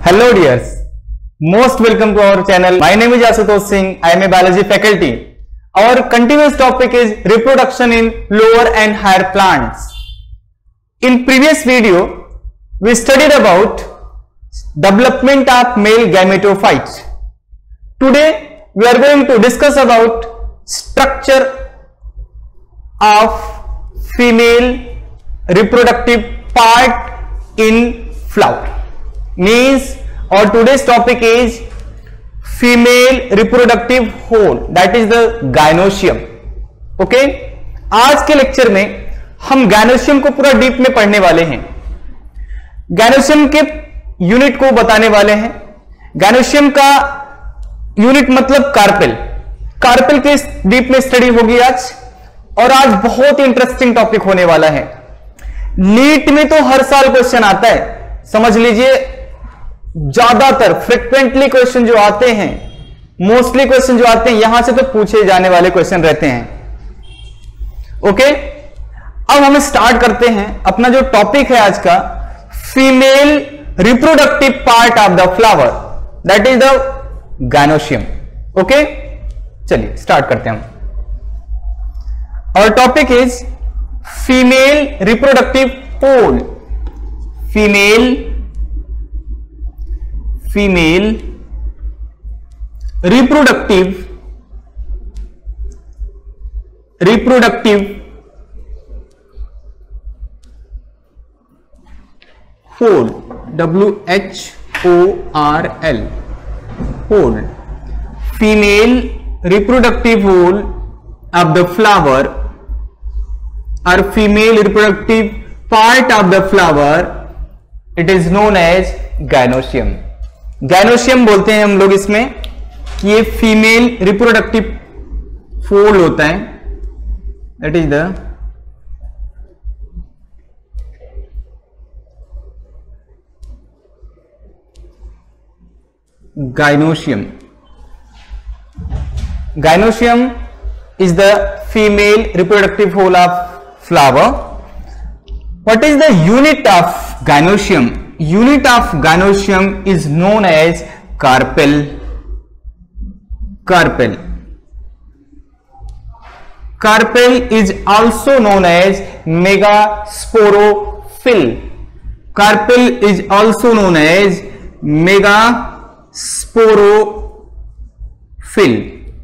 Hello dears, most welcome to our channel. My name is Ashutosh Singh. I am a biology faculty. Our continuous topic is reproduction in lower and higher plants. In previous video, we studied about development of male gametophytes. Today, we are going to discuss about structure of female reproductive part in flower. Means our today's topic is female reproductive hole, that is the gynoecium. Okay, आज के lecture में हम gynoecium को पूरा deep में पढ़ने वाले हैं. gynoecium के यूनिट को बताने वाले हैं. gynoecium का यूनिट मतलब कार्पेल. कार्पेल के डीप में स्टडी होगी आज, और आज बहुत इंटरेस्टिंग टॉपिक होने वाला है. नीट में तो हर साल क्वेश्चन आता है, समझ लीजिए. ज्यादातर फ्रिक्वेंटली क्वेश्चन जो आते हैं, मोस्टली क्वेश्चन जो आते हैं, यहां से तो पूछे जाने वाले क्वेश्चन रहते हैं. ओके, अब हम स्टार्ट करते हैं. अपना जो टॉपिक है आज का, female reproductive part of the flower, that is the gynoecium. Okay, चलिए स्टार्ट करते हैं. और topic is female reproductive whorl. Female reproductive hole, WHORL, hole, female reproductive hole of the flower or female reproductive part of the flower, it is known as gynoecium. gynoecium बोलते हैं हम लोग इसमें कि ये फीमेल रिप्रोडक्टिव फोल्ड होता है, that is the gynoecium. Gynoecium is the female reproductive hole of flower. What is the unit of gynoecium? Unit of gynoecium is known as carpel. Carpel is also known as megasporophyll. Carpel is also known as megasporophyll.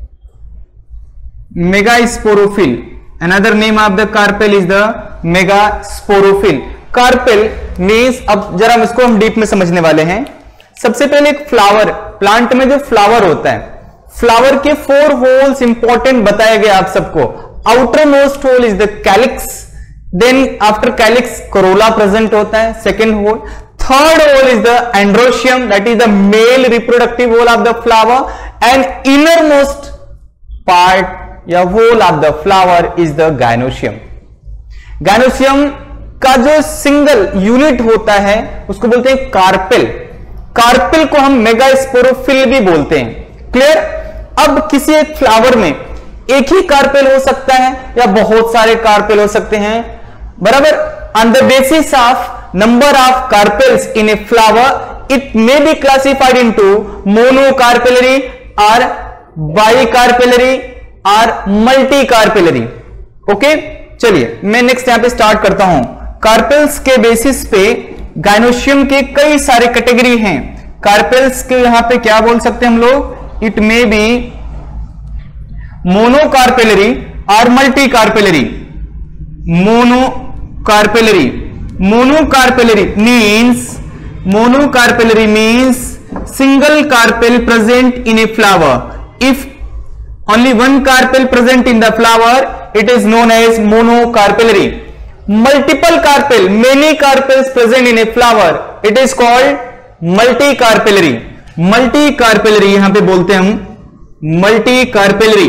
Megasporophyll. Another name of the carpel is the megasporophyll. Carpel means, अब जरा इसको हम deep में समझने वाले हैं. सबसे पहले एक फ्लावर, प्लांट में जो फ्लावर होता है, फ्लावर के 4 होल्स इंपॉर्टेंट बताए गए आप सबको. Outermost whorl is the calyx, then after calyx corolla present होता है, second whorl. Third whorl is the androecium, that is the male reproductive whorl of the flower, and inner most part या whorl of the flower is the gynoecium. gynoecium का जो single unit होता है उसको बोलते हैं कार्पेल. कार्पेल को हम मेगास्पोरोफिल भी बोलते हैं. क्लियर? अब किसी एक फ्लावर में एक ही कार्पेल हो सकता है या बहुत सारे कार्पेल हो सकते हैं, बराबर. On the basis of number of carpels in a flower, it may be classified into monocarpellary और बाइकार्पेलरी और मल्टीकार्पेलरी. ओके, चलिए मैं नेक्स्ट यहां पे स्टार्ट करता हूं. कार्पेल्स के बेसिस पे gynoecium के कई सारे कैटेगरी हैं. कार्पेल्स के यहां पे क्या बोल सकते हैं हम लोग? इट मे बी मोनोकार्पेलरी और multicarpellary. Monocarpellary means single carpel present in a flower. If only one carpel present in the flower, it is known as monocarpellary. Multiple carpel, many carpels present in a flower, it is called multicarpellary. Multicarpellary यहां पे बोलते हैं हम multicarpellary.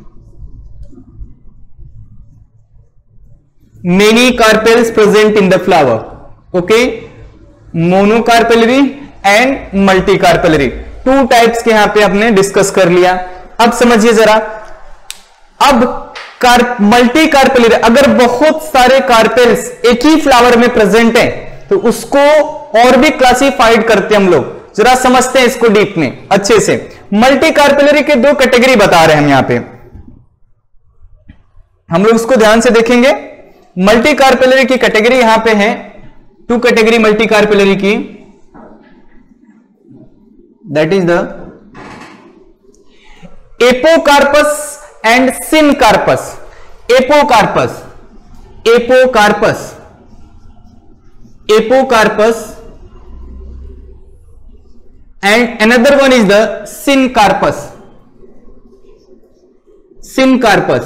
Many carpels present in the flower. Okay, monocarpellary and multicarpellary, 2 types के यहां पे आपने discuss कर लिया. अब समझिए जरा, अब मल्टी कार्पेलरी, अगर बहुत सारे कार्पेल्स एक ही फ्लावर में प्रेजेंट हैं तो उसको और भी क्लासिफाइड करते हैं हम लोग. जरा समझते हैं इसको डीप में अच्छे से। मल्टी कार्पेलरी के दो कैटेगरी बता रहे हैं हम यहां पे, हम लोग इसको ध्यान से देखेंगे। मल्टी कार्पेलरी की कैटेगरी यहां पे है, टू कैटेगरी मल्टी कार्पेलरी की, that is the apocarpous and syncarpous. Apocarpous, apocarpous, apocarpous and another one is the syncarpus. syncarpus,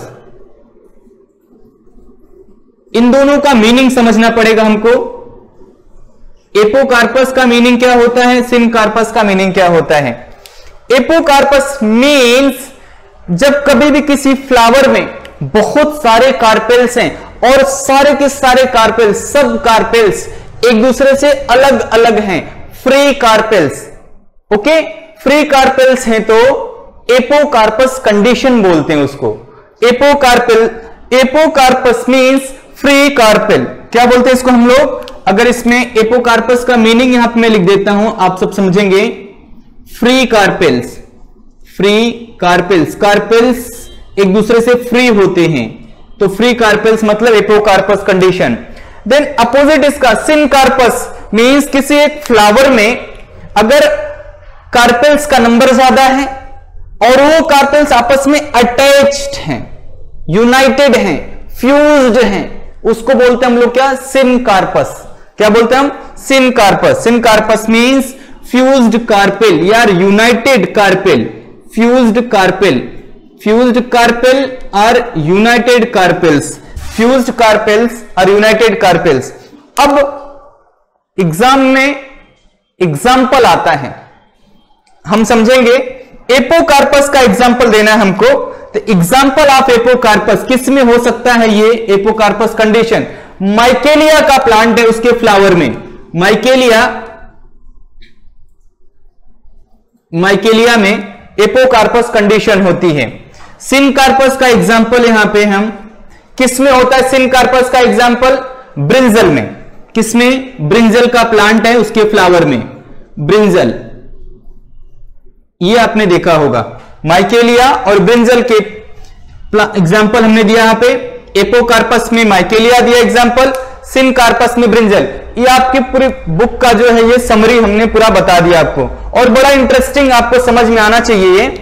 इन दोनों का मीनिंग समझना पड़ेगा हमको। एपोकार्पस का मीनिंग क्या होता है, सिनकार्पस का मीनिंग क्या होता है। एपोकार्पस मीन्स जब कभी भी किसी फ्लावर में बहुत सारे कार्पेल्स हैं और सारे के सारे कार्पेल्स, सब कार्पेल्स एक दूसरे से अलग अलग हैं, free carpels, okay, free carpels हैं तो एपोकार्पस कंडीशन बोलते हैं उसको। Apocarpel, apocarpous means free carpel, क्या बोलते हैं इसको हम लोग। अगर इसमें एपोकार्पस का मीनिंग यहां पे मैं लिख देता हूं, आप सब समझेंगे। Free carpels, free carpels, carpels एक दूसरे से फ्री होते हैं तो फ्री कार्पेल्स मतलब एपोकार्पस कंडीशन। देन अपोजिट इसका सिनकार्पस मींस किसी एक फ्लावर में अगर कार्पेल्स का नंबर ज्यादा है और वो कार्पेल्स आपस में अटैच्ड हैं, यूनाइटेड हैं, फ्यूज्ड हैं, उसको बोलते हैं हम लोग क्या, सिनकार्पस। क्या बोलते हैं हम, syncarpous. Syncarpous means fused carpel या united carpel, fused carpel, fused carpel are united carpels, fused carpels are united carpels. अब एग्जाम में एग्जाम्पल आता है, हम समझेंगे। एपोकार्पस का एग्जाम्पल देना है हमको, तो एग्जाम्पल ऑफ एपोकार्पस किस में हो सकता है ये एपोकार्पस कंडीशन। माइकेलिया का प्लांट है, उसके फ्लावर में माइकेलिया, माइकेलिया में एपोकार्पस कंडीशन होती है। सिनकार्पस का एग्जाम्पल यहां पे हम किस में होता है, सिनकार्पस का एग्जाम्पल ब्रिंजल में, किसमें, ब्रिंजल का प्लांट है उसके फ्लावर में, ब्रिंजल, ये आपने देखा होगा। माइकेलिया और ब्रिंजल के एग्जाम्पल हमने दिया यहां पे, एपोकार्पस में माइकेलिया दिया एग्जाम्पल, सिनकार्पस में ब्रिंजल। ये आपकी पूरी बुक का जो है ये समरी हमने पूरा बता दिया आपको। और बड़ा इंटरेस्टिंग आपको समझ में आना चाहिए ये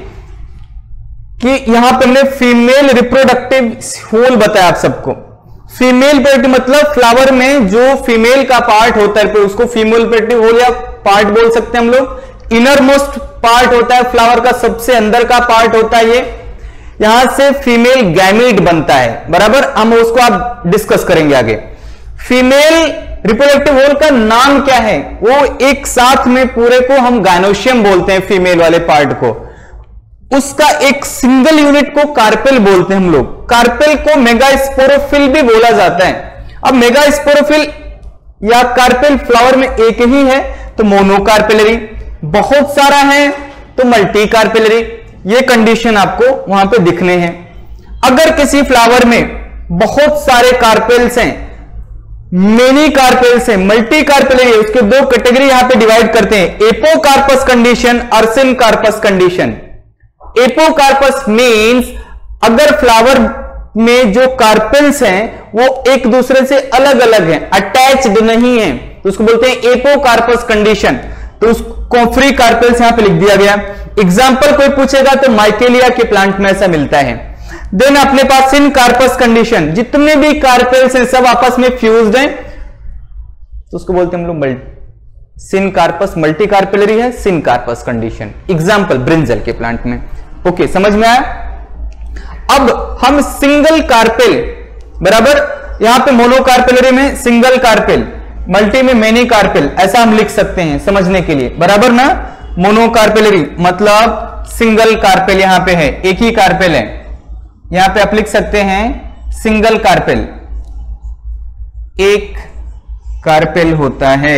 कि यहां पर हमने फीमेल रिप्रोडक्टिव होल बताया आप सबको। फीमेल रिप्रोडक्टिव मतलब फ्लावर में जो फीमेल का पार्ट होता है उसको फीमेल रिप्रोडक्टिव होल या पार्ट बोल सकते हैं हम लोग। इनर मोस्ट पार्ट होता है फ्लावर का, सबसे अंदर का पार्ट होता है ये, यहां से फीमेल गैमीट बनता है, बराबर। हम उसको आप डिस्कस करेंगे आगे। फीमेल रिप्रोडक्टिव होल का नाम क्या है, वो एक साथ में पूरे को हम गायनोशियम बोलते हैं, फीमेल वाले पार्ट को। उसका एक सिंगल यूनिट को कार्पेल बोलते हैं हम लोग। कार्पेल को मेगास्पोरोफिल भी बोला जाता है। अब मेगास्पोरोफिल या कार्पेल फ्लावर में एक ही है तो मोनोकार्पेलरी, बहुत सारा है तो मल्टी कार्पेलरी। ये कंडीशन आपको वहां पे दिखने हैं। अगर किसी फ्लावर में बहुत सारे कार्पेल्स हैं, मेनी कार्पेल्स हैं, मल्टी कार्पेलरी, उसके दो कैटेगरी यहां पे डिवाइड करते हैं, एपोकार्पस कंडीशन और सिनकार्पस कंडीशन। एपोकार्पस मींस अगर फ्लावर में जो कार्पेल्स हैं वो एक दूसरे से अलग अलग हैं, अटैच्ड नहीं है, तो उसको बोलते हैं एपोकार्पस कंडीशन। तो उसको फ्री कार्पेल्स यहां पे लिख दिया गया। एग्जाम्पल कोई पूछेगा तो माइकेलिया के प्लांट में ऐसा मिलता है। देन अपने पास सिनकार्पस कंडीशन, जितने भी कार्पेल्स हैं सब आपस में फ्यूज्ड हैं, तो उसको बोलते हैं हम लोग सिनकार्पस मल्टी कार्पेलरी है, सिनकार्पस कंडीशन। एग्जाम्पल ब्रिंजल के प्लांट में। ओके, समझ में आया। अब हम सिंगल कार्पेल, बराबर, यहां पे मोनोकार्पेलरी में सिंगल कार्पेल, मल्टी में मेनी कार्पेल, ऐसा हम लिख सकते हैं समझने के लिए, बराबर ना। मोनोकार्पेलरी मतलब सिंगल कार्पेल यहां पे है, एक ही कार्पेल है, यहां पे आप लिख सकते हैं सिंगल कार्पेल, एक कार्पेल होता है।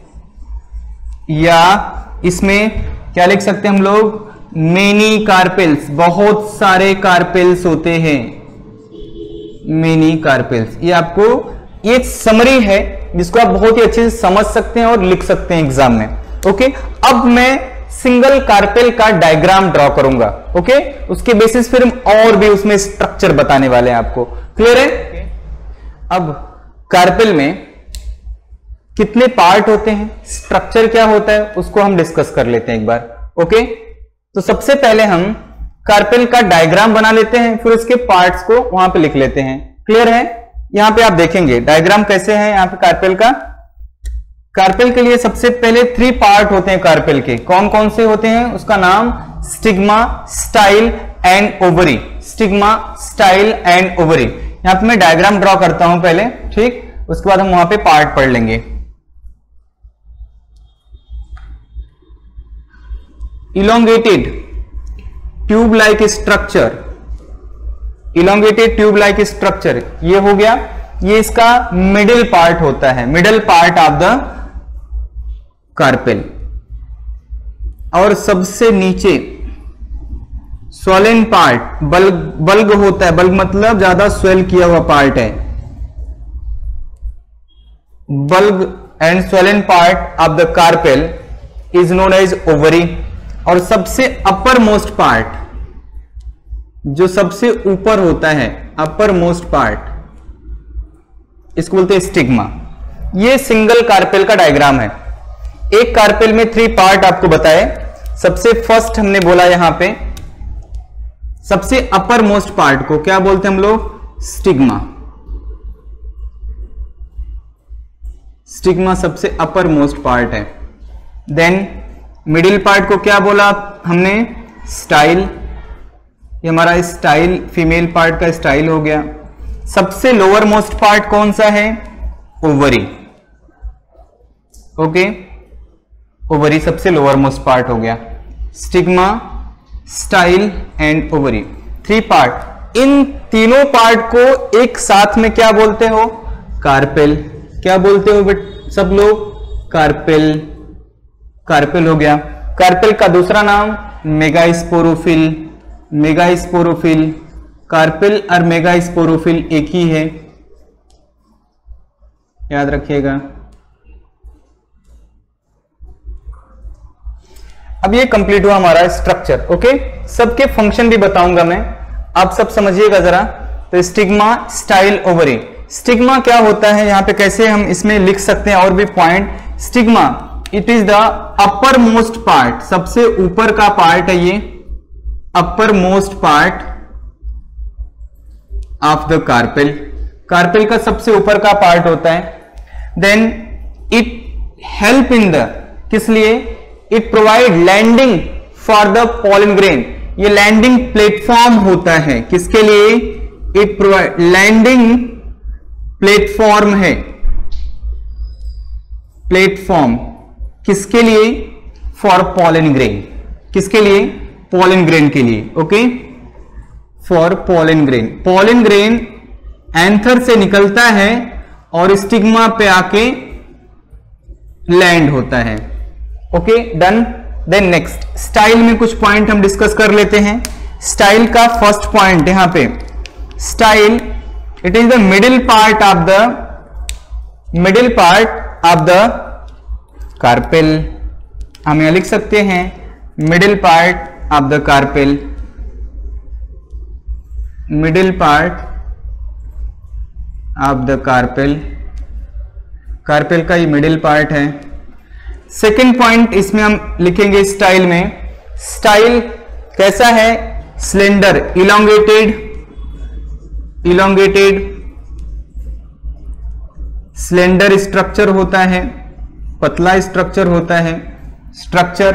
या इसमें क्या लिख सकते हैं हम लोग, मेनी कार्पेल्स, बहुत सारे कार्पेल्स होते हैं, मेनी कार्पेल्स। ये आपको एक समरी है जिसको आप बहुत ही अच्छे से समझ सकते हैं और लिख सकते हैं एग्जाम में। ओके, अब मैं सिंगल कार्पेल का डायग्राम ड्रॉ करूंगा। ओके, उसके बेसिस फिर हम और भी उसमें स्ट्रक्चर बताने वाले हैं आपको। क्लियर है? अब कार्पेल में कितने पार्ट होते हैं, स्ट्रक्चर क्या होता है, उसको हम डिस्कस कर लेते हैं एक बार। ओके, तो सबसे पहले हम कार्पेल का डायग्राम बना लेते हैं, फिर उसके पार्ट्स को वहां पे लिख लेते हैं। क्लियर है? यहां पे आप देखेंगे डायग्राम कैसे है यहां पे कार्पेल का। कार्पेल के लिए सबसे पहले 3 पार्ट होते हैं कार्पेल के। कौन कौन से होते हैं? उसका नाम stigma, style and ovary. Stigma, style and ovary. यहां पे मैं डायग्राम ड्रॉ करता हूं पहले, ठीक, उसके बाद हम वहां पे पार्ट पढ़ लेंगे। Elongated tube like structure, elongated tube like structure, ये हो गया, ये इसका मिडिल पार्ट होता है, middle part of the carpel. और सबसे नीचे स्वोलन पार्ट, बल्ग होता है, बल्ग मतलब ज्यादा स्वेल किया हुआ पार्ट है, bulge and swollen part of the carpel is known as ovary. और सबसे अपर मोस्ट पार्ट, जो सबसे ऊपर होता है, अपर मोस्ट पार्ट, इसको बोलते हैं स्टिग्मा। ये सिंगल कार्पेल का डायग्राम है। एक कार्पेल में 3 पार्ट आपको बताए। सबसे फर्स्ट हमने बोला यहां पे सबसे अपर मोस्ट पार्ट को क्या बोलते हैं हम लोग? स्टिग्मा। स्टिग्मा सबसे अपर मोस्ट पार्ट है। देन मिडिल पार्ट को क्या बोला हमने? स्टाइल। ये हमारा स्टाइल, फीमेल पार्ट का स्टाइल हो गया। सबसे लोअर मोस्ट पार्ट कौन सा है? ओवरी। ओके, ओवरी सबसे लोअर मोस्ट पार्ट हो गया। Stigma, style and ovary, 3 part. इन तीनों पार्ट को एक साथ में क्या बोलते हो? कार्पेल। क्या बोलते हो सब लोग? कार्पेल। कार्पेल हो गया। कार्पेल का दूसरा नाम मेगास्पोरोफिल। मेगास्पोरोफिल, कार्पेल और मेगास्पोरोफिल एक ही है, याद रखिएगा। अब ये कंप्लीट हुआ हमारा स्ट्रक्चर। ओके, सबके फंक्शन भी बताऊंगा मैं, आप सब समझिएगा जरा। तो स्टिग्मा, स्टाइल, ओवरी। स्टिग्मा क्या होता है, यहां पे कैसे हम इसमें लिख सकते हैं और भी point. Stigma it is the upper most part, सबसे ऊपर का पार्ट है ये, upper most part of the carpel. Carpel का सबसे ऊपर का पार्ट होता है। Then it help in the, किस लिए? It provide landing for the pollen grain. ये लैंडिंग प्लेटफॉर्म होता है, किसके लिए? इट प्रोवाइड लैंडिंग प्लेटफॉर्म है, प्लेटफॉर्म किसके लिए? For pollen grain. किसके लिए? पॉलन ग्रेन के लिए। Okay, for pollen grain. Pollen grain anther से निकलता है और स्टिग्मा पे आके लैंड होता है। Okay, done. Then next style में कुछ पॉइंट हम डिस्कस कर लेते हैं। स्टाइल का फर्स्ट पॉइंट यहां पे, style it is the middle part of the carpel. हम यहां लिख सकते हैं middle part of the carpel, middle part of the carpel. Carpel का ये मिडिल पार्ट है। सेकेंड पॉइंट इसमें हम लिखेंगे स्टाइल में, स्टाइल कैसा है? Slender, elongated, elongated slender structure होता है, पतला स्ट्रक्चर होता है। स्ट्रक्चर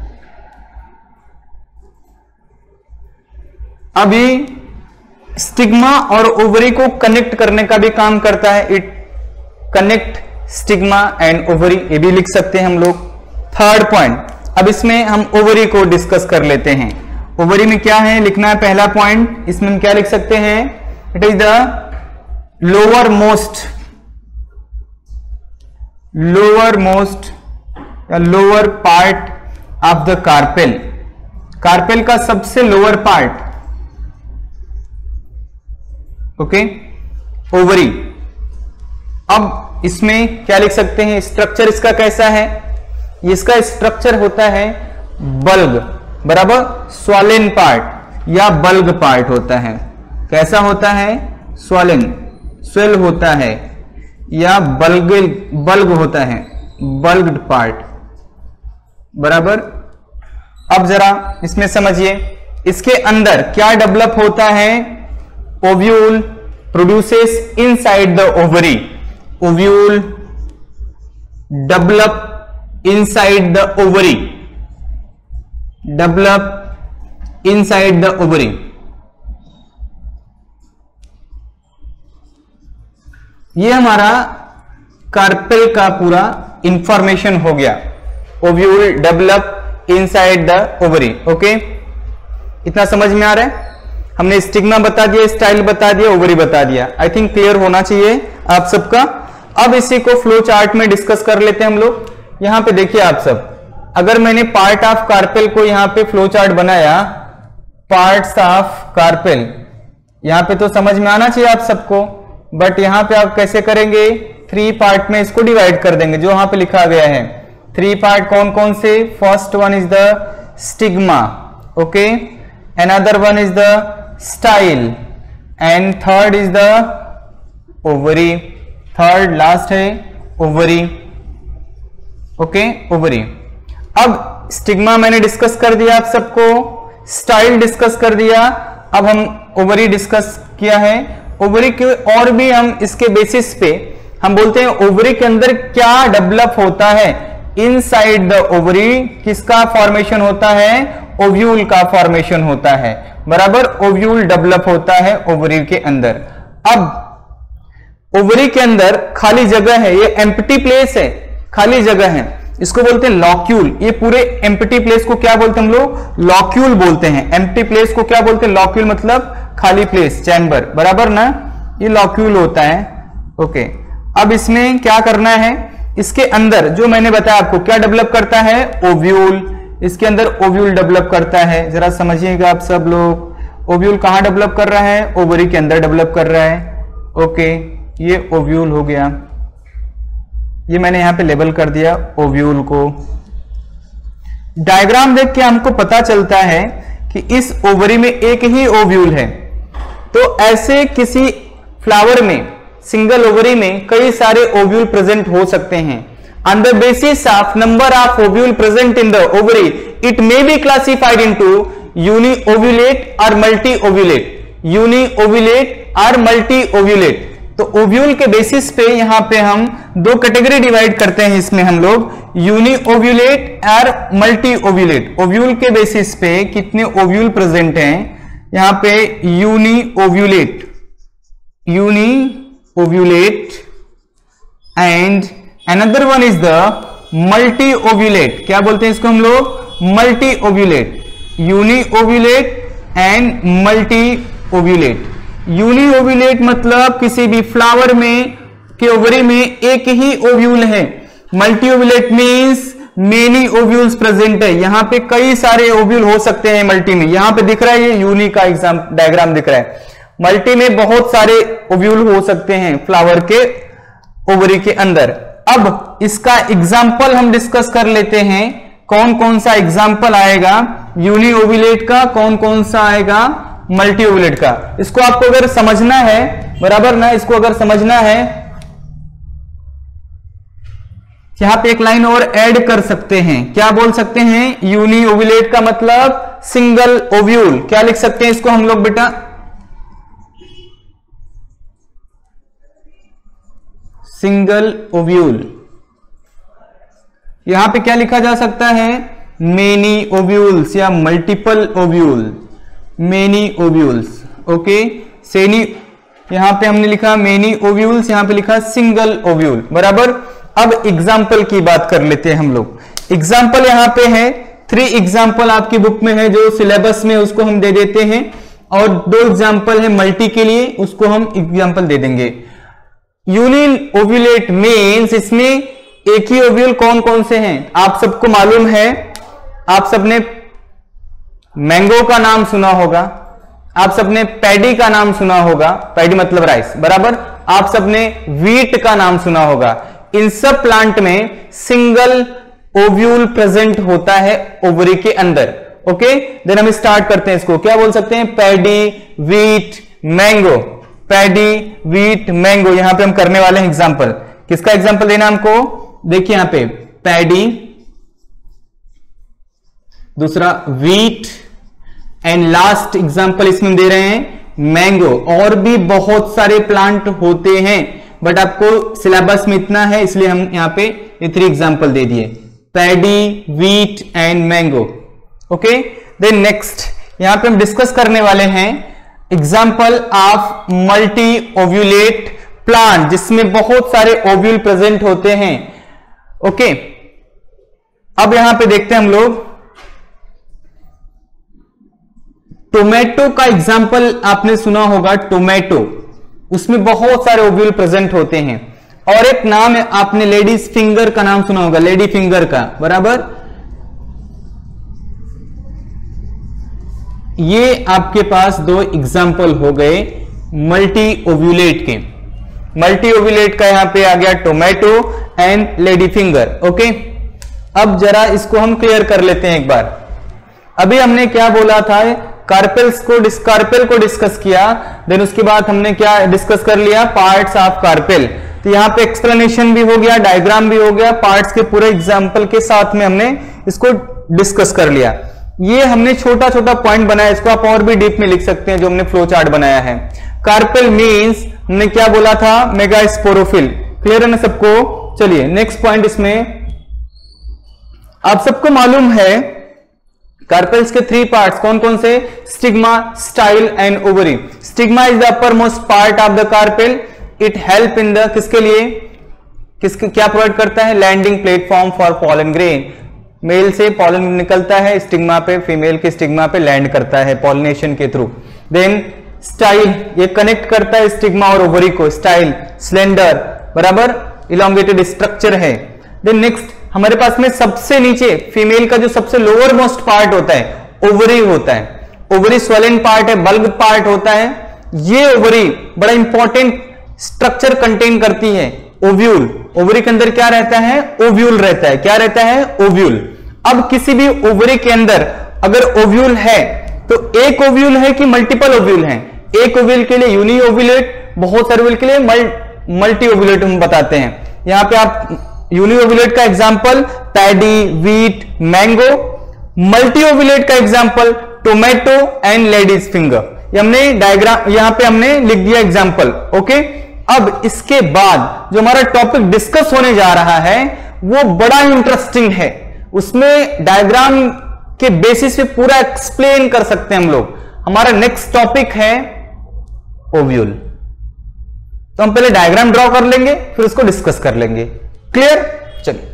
अभी स्टिग्मा और ओवरी को कनेक्ट करने का भी काम करता है। It connect stigma and ovary, ये भी लिख सकते हैं हम लोग। थर्ड पॉइंट, अब इसमें हम ओवरी को डिस्कस कर लेते हैं। ओवरी में क्या है लिखना है? पहला पॉइंट इसमें हम क्या लिख सकते हैं? It is the lowermost या lower part of the carpel. Carpel का सबसे लोअर पार्ट, ओके, ओवरी। अब इसमें क्या लिख सकते हैं? स्ट्रक्चर इसका कैसा है? इसका स्ट्रक्चर होता है बल्ग, बराबर, स्वालेन पार्ट या बल्ग पार्ट होता है। कैसा होता है? स्वालेन, स्वेल होता है या बल्ग होता है, बल्ग्ड पार्ट, बराबर। अब जरा इसमें समझिए, इसके अंदर क्या डेवलप होता है? Ovule produces inside the ovary, ovule develop inside the ovary, develop inside the ovary. ये हमारा कार्पेल का पूरा इंफॉर्मेशन हो गया, ovule develop inside the ovary. Okay, इतना समझ में आ रहा है? हमने स्टिग्मा बता दिया, स्टाइल बता दिया, ओवरी बता दिया। आई थिंक क्लियर होना चाहिए आप सबका। अब इसी को फ्लो चार्ट में डिस्कस कर लेते हैं हम लोग। यहां पे देखिए आप सब, अगर मैंने पार्ट ऑफ कार्पेल को यहां पे फ्लो चार्ट बनाया, पार्ट्स ऑफ कार्पेल, यहां पे तो समझ में आना चाहिए आप सबको, बट यहां पे आप कैसे करेंगे? 3 पार्ट में इसको डिवाइड कर देंगे, जो यहां पे लिखा गया है। 3 पार्ट कौन कौन से? First one is the stigma, okay, another one is the style, and third is the ovary, third last है ओवरी, ओके, ओवरी। अब स्टिग्मा मैंने डिस्कस कर दिया आप सबको, स्टाइल डिस्कस कर दिया, अब हम ओवरी डिस्कस किया है। ओवरी के और भी हम इसके बेसिस पे हम बोलते हैं ओवरी के अंदर क्या डेवलप होता है? इनसाइड द ओवरी किसका फॉर्मेशन होता है? ओव्यूल का फॉर्मेशन होता है, बराबर, ओव्यूल डेवलप होता है ओवरी के अंदर। अब ओवरी के अंदर खाली जगह है, ये एम्प्टी प्लेस है, खाली जगह है, इसको बोलते हैं लॉक्यूल। ये पूरे एम्प्टी प्लेस को क्या बोलते हैं हम लोग? लॉक्यूल बोलते हैं। एम्प्टी प्लेस को क्या बोलते हैं? लॉक्यूल, मतलब खाली प्लेस, चैम्बर, बराबर ना, ये लॉक्यूल होता है। ओके, अब इसमें क्या करना है? इसके अंदर जो मैंने बताया आपको क्या डेवलप करता है? ओव्यूल, इसके अंदर ओव्यूल डेवलप करता है। जरा समझिएगा आप सब लोग, ओव्यूल कहां डेवलप कर रहा है? ओवरी के अंदर डेवलप कर रहा है। ओके, ये ओव्यूल हो गया, ये मैंने यहां पे लेबल कर दिया ओव्यूल को। डायग्राम देख के हमको पता चलता है कि इस ओवरी में एक ही ओव्यूल है, तो ऐसे किसी फ्लावर में, सिंगल ओवरी में कई सारे ओव्यूल प्रेजेंट हो सकते हैं। On the basis of number of ovule present in the ovary, it may be classified into uni-ovulate or multi-ovulate, uni-ovulate or multi-ovulate। तो ओव्यूल के बेसिस पे यहां पे हम 2 कैटेगरी डिवाइड करते हैं इसमें हम लोग, यूनी-ओव्यूलेट और मल्टी-ओव्यूलेट। ओव्यूल के बेसिस पे कितने ओव्यूल प्रेजेंट हैं, यहां पे uniovulate, uniovulate, and another one is the multiovulate. क्या बोलते हैं इसको हम लोग? Multiovulate, uniovulate and multiovulate. Uniovulate मतलब किसी भी फ्लावर में के ओवरी में एक ही ओव्यूल है। Multiovulate means many ovules present है, यहां पे कई सारे ओव्यूल हो सकते हैं मल्टी में। यहां पे दिख रहा है ये यूनी का एग्जाम डायग्राम दिख रहा है, मल्टी में बहुत सारे ओव्यूल हो सकते हैं फ्लावर के ओवरी के अंदर। अब इसका एग्जाम्पल हम डिस्कस कर लेते हैं, कौन कौन सा एग्जाम्पल आएगा यूनी ओव्यूलेट का, कौन कौन सा आएगा मल्टी ओव्यूलेट का। इसको आपको अगर समझना है, बराबर ना, इसको अगर समझना है, यहां पे एक लाइन और ऐड कर सकते हैं। क्या बोल सकते हैं? यूनी ओव्यूलेट का मतलब सिंगल ओव्यूल। क्या लिख सकते हैं इसको हम लोग बेटा? Single ovule. यहां पे क्या लिखा जा सकता है? मेनी ओव्यूल्स या multiple ovule, many ovules. Okay, सेनी यहां पे हमने लिखा मेनी ओव्यूल्स, यहां पे लिखा सिंगल ओव्यूल, बराबर। अब एग्जाम्पल की बात कर लेते हैं हम लोग। एग्जाम्पल यहां पे है, 3 एग्जाम्पल आपकी बुक में है, जो सिलेबस में उसको हम दे देते हैं, और 2 एग्जाम्पल है मल्टी के लिए, उसको हम एग्जाम्पल दे देंगे। यूनी ओव्यूलेट मीन्स इसमें एक ही ओव्यूल कौन कौन से हैं आप सबको मालूम है। आप सबने मैंगो का नाम सुना होगा, आप सबने पैडी का नाम सुना होगा, पैडी मतलब राइस, बराबर। आप सबने व्हीट का नाम सुना होगा। इन सब प्लांट में सिंगल ओव्यूल प्रेजेंट होता है ओवरी के अंदर। ओके, देन हम स्टार्ट करते हैं इसको। क्या बोल सकते हैं? Paddy, wheat, mango. Paddy, wheat, mango, यहां पे हम करने वाले हैं एग्जांपल। किसका एग्जांपल देना हमको? देखिए यहां पे पैडी, दूसरा वीट, एंड लास्ट एग्जांपल इसमें दे रहे हैं मैंगो। और भी बहुत सारे प्लांट होते हैं, बट आपको सिलेबस में इतना है इसलिए हम यहां पे ये 3 एग्जांपल दे दिए, paddy, wheat and mango. Okay, then next यहां पे हम डिस्कस करने वाले हैं example of multiovulate plant, जिसमें बहुत सारे ओव्यूल प्रेजेंट होते हैं। ओके, अब यहां पे देखते हैं हम लोग टोमेटो का एग्जाम्पल। आपने सुना होगा टोमेटो, उसमें बहुत सारे ओव्यूल प्रेजेंट होते हैं। और एक नाम है, आपने लेडीज फिंगर का नाम सुना होगा, लेडी फिंगर का, बराबर। ये आपके पास 2 एग्जाम्पल हो गए मल्टी ओव्यूलेट के। मल्टी ओव्यूलेट का यहां पे आ गया tomato and lady finger. Okay, अब जरा इसको हम क्लियर कर लेते हैं एक बार। अभी हमने क्या बोला था? कार्पेल को डिस्कस किया, देन उसके बाद हमने क्या डिस्कस कर लिया? Parts of carpel. तो यहां पे एक्सप्लेनेशन भी हो गया, डायग्राम भी हो गया, पार्ट्स के पूरे एग्जांपल के साथ में हमने इसको डिस्कस कर लिया। ये हमने छोटा छोटा पॉइंट बनाया, इसको आप और भी डीप में लिख सकते हैं जो हमने फ्लो चार्ट बनाया है। कार्पेल मींस हमने क्या बोला था? मेगास्पोरोफिल। क्लियर है ना सबको? चलिए नेक्स्ट पॉइंट। इसमें आप सबको मालूम है कार्पेल्स के 3 पार्ट्स कौन कौन से? Stigma, style and ovary. Stigma is the upper most part of the carpel. It help in the, किसके लिए, किसके क्या प्रोवाइड करता है? Landing platform for pollen grain. Male से पॉलन निकलता है स्टिग्मा पे, फीमेल के स्टिग्मा पे लैंड करता है पॉलिनेशन के थ्रू। देन स्टाइल, ये कनेक्ट करता है स्टिग्मा और ओवरी को। स्टाइल स्लेंडर, बराबर, इलोंगेटेड स्ट्रक्चर है। देन नेक्स्ट हमारे पास में सबसे नीचे फीमेल का जो सबसे लोअर मोस्ट पार्ट होता है ओवरी होता है। ओवरी स्वेलन पार्ट है, बल्ब पार्ट होता है। ये ओवरी बड़ा इंपॉर्टेंट स्ट्रक्चर कंटेन करती है, ओव्यूल। ओवरी के अंदर क्या रहता है? ओव्यूल रहता है। क्या रहता है? ओव्यूल। अब किसी भी ओवरी के अंदर अगर ओव्यूल है तो एक ओव्यूल है कि मल्टीपल ओव्यूल है? एक ओव्यूल के लिए यूनी ओव्यूलेट, बहुत सारे ओव्यूल के लिए मल्टी ओव्यूलेट हम बताते हैं। यहां पे आप यूनी ओव्यूलेट का example paddy, wheat, mango. Multiovulate का example tomato and ladies finger. ये हमने डायग्राम यहां पे हमने लिख दिया एग्जांपल। ओके, अब इसके बाद जो हमारा टॉपिक डिस्कस होने जा रहा है वो बड़ा इंटरेस्टिंग है। उसमें डायग्राम के बेसिस पे पूरा एक्सप्लेन कर सकते हैं हम लोग। हमारा नेक्स्ट टॉपिक है ओव्यूल। तो हम पहले डायग्राम ड्रॉ कर लेंगे, फिर उसको डिस्कस कर लेंगे। क्लियर? चलिए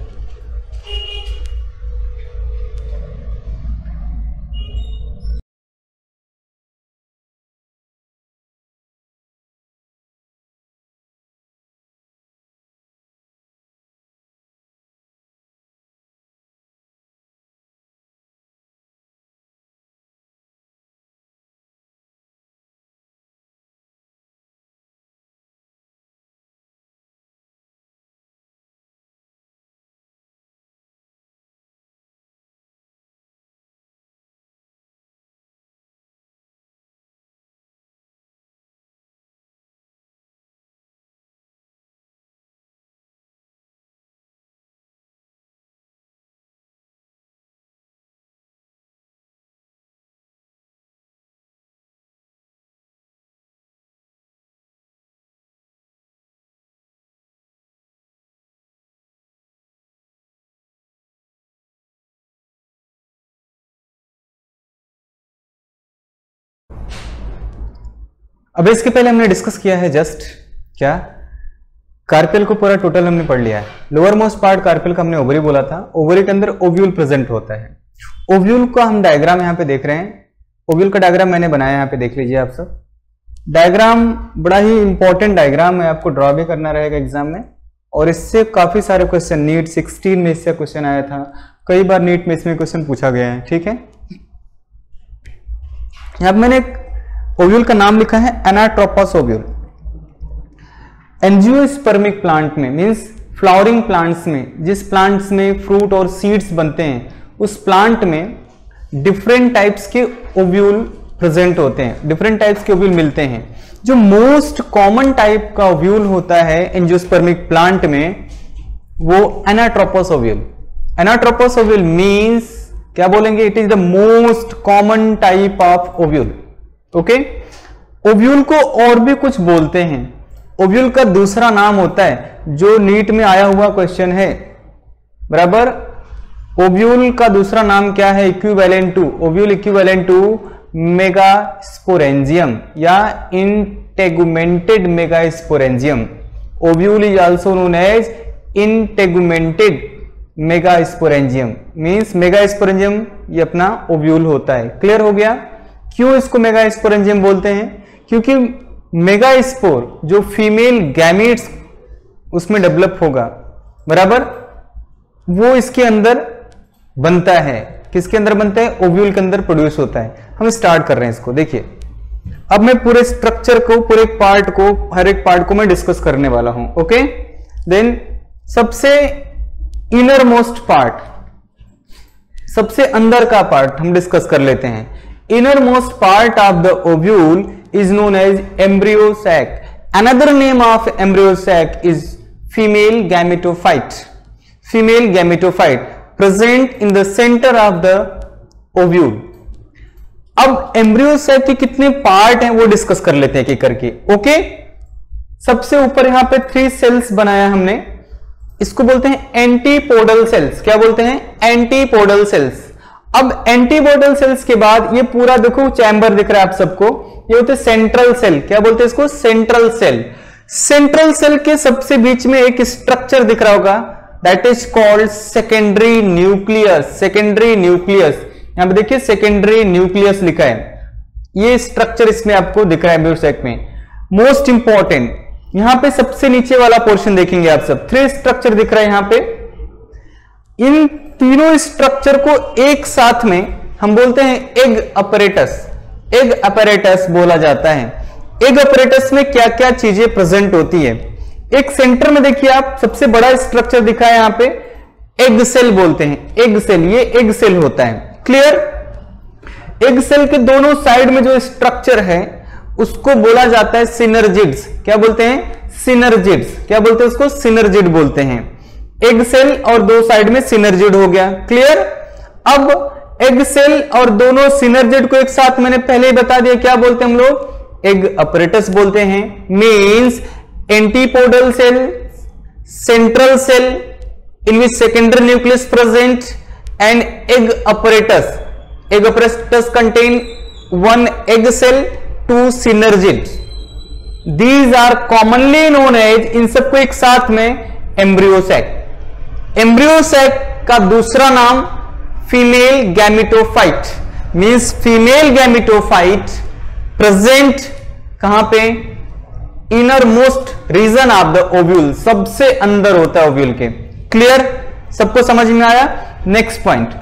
अब इसके पहले हमने डिस्कस किया है जस्ट क्या, कार्पेल को पूरा टोटल हमने पढ़ लिया है। लोअर मोस्ट पार्ट कार्पेल का हमने ओवरी बोला था। ओवरी के अंदर ओव्यूल प्रेजेंट होता है। ओव्यूल का हम डायग्राम यहां पे देख रहे हैं। ओव्यूल का डायग्राम मैंने बनाया, यहां पे देख लीजिए आप सब। डायग्राम बड़ा ही इंपॉर्टेंट डायग्राम है, आपको ड्रॉ भी करना रहेगा एग्जाम में। और इससे काफी सारे क्वेश्चन, नीट 16 में इससे क्वेश्चन आया था, कई बार नीट में इसमें क्वेश्चन पूछा गया है। ठीक है, यहां पर मैंने ओव्यूल का नाम लिखा है एनाट्रोपस ओव्यूल। एंजियोस्पर्मिक प्लांट में मींस फ्लावरिंग प्लांट्स में, जिस प्लांट्स में फ्रूट और सीड्स बनते हैं, उस प्लांट में डिफरेंट टाइप्स के ओव्यूल प्रेजेंट होते हैं, डिफरेंट टाइप्स के ओव्यूल मिलते हैं। जो मोस्ट कॉमन टाइप का ओव्यूल होता है एंजियोस्पर्मिक प्लांट में, वो anatropous ovule. Anatropous ovule means क्या बोलेंगे? It is the most common type of ovule. Okay, ovule को और भी कुछ बोलते हैं। ओव्यूल का दूसरा नाम होता है, जो नीट में आया हुआ क्वेश्चन है, बराबर। ओव्यूल का दूसरा नाम क्या है? Equivalent to, ovule equivalent to megasporangium या integumented megasporangium. Ovule is also known as integumented megasporangium, means megasporangium ये अपना ओव्यूल होता है। क्लियर हो गया? क्यों इसको मेगास्पोरेंजियम बोलते हैं? क्योंकि मेगास्पोर जो फीमेल गैमीट्स उसमें डेवलप होगा, बराबर, वो इसके अंदर बनता है। किसके अंदर बनता है? ओव्यूल के अंदर प्रोड्यूस होता है। हम स्टार्ट कर रहे हैं इसको। देखिए, अब मैं पूरे स्ट्रक्चर को, पूरे पार्ट को, हर एक पार्ट को मैं डिस्कस करने वाला हूं। ओके, देन सबसे इनर मोस्ट पार्ट, सबसे अंदर का पार्ट हम डिस्कस कर लेते हैं। Inner most part of the ovule is known as embryo sac. Another name of embryo sac is female gametophyte. Female gametophyte present in the center of the ovule. अब embryo sac के कितने part हैं वो discuss कर लेते हैं एक एक करके। ओके, सबसे ऊपर यहां पे 3 सेल्स बनाया हमने, इसको बोलते हैं एंटीपोडल सेल्स। क्या बोलते हैं? Antipodal cells. अब एंटीपोडल सेल्स के बाद ये पूरा देखो चैम्बर दिख रहा है आप सबको, ये होते हैं सेंट्रल सेल। क्या बोलते हैं इसको? Central cell. सेंट्रल सेल के सबसे बीच में एक स्ट्रक्चर दिख रहा होगा, that is called secondary nucleus. Secondary nucleus, यहां पे देखिए सेकेंडरी न्यूक्लियस लिखा है। ये स्ट्रक्चर इसमें आपको दिख रहा है एम्ब्रियो सैक में। मोस्ट इंपॉर्टेंट, यहां पे सबसे नीचे वाला पोर्शन देखेंगे आप सब, 3 स्ट्रक्चर दिख रहा है यहां पे। इन तीनों स्ट्रक्चर को एक साथ में हम बोलते हैं एग अपैरेटस। एग अपैरेटस बोला जाता है। एग अपैरेटस में क्या क्या चीजें प्रेजेंट होती है? एक सेंटर में देखिए आप, सबसे बड़ा स्ट्रक्चर दिखा है यहां पे, एग सेल बोलते हैं। एग सेल, ये एग सेल होता है। क्लियर? एग सेल के दोनों साइड में जो स्ट्रक्चर है उसको बोला जाता है सिनर्जिड्स। क्या बोलते हैं? सिनर्जिड्स। क्या बोलते हैं उसको? सिनर्जिड बोलते हैं। एग सेल और 2 साइड में सिनर्जिड हो गया। क्लियर? अब एग सेल और दोनों सिनर्जिड को एक साथ मैंने पहले ही बता दिया, क्या बोलते हैं हम लोग? एग अपैरेटस बोलते हैं। Means antipodal cell, central cell in which secondary nucleus present and egg apparatus. Egg apparatus contain 1 egg cell, 2 synergid. These are commonly known as, इन सबको एक साथ में एम्ब्रियो सैक। एम्ब्रियो सैक का दूसरा नाम female gametophyte, means female gametophyte present कहां पे? Inner most region of the ovule, सबसे अंदर होता है ओव्यूल के। क्लियर? सबको समझ में आया? नेक्स्ट पॉइंट,